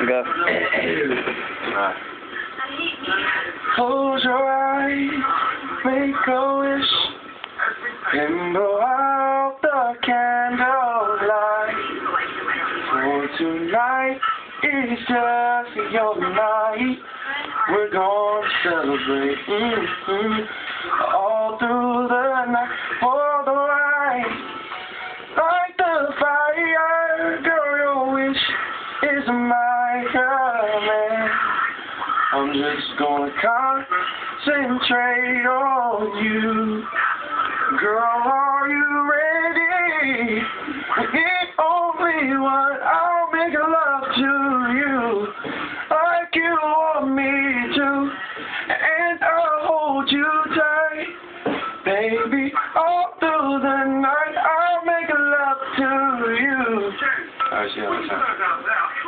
Go. Close your eyes, make a wish, and blow out the candlelight. For tonight is just your night. We're gonna celebrate all through the night. For the light, like the fire, girl, your wish is my command. I'm just gonna concentrate on you. Girl, are you ready? We need only one. I'll make love to you like you want me to, and I'll hold you tight, baby, all through the night. I'll make love to you. Alright, see you next time.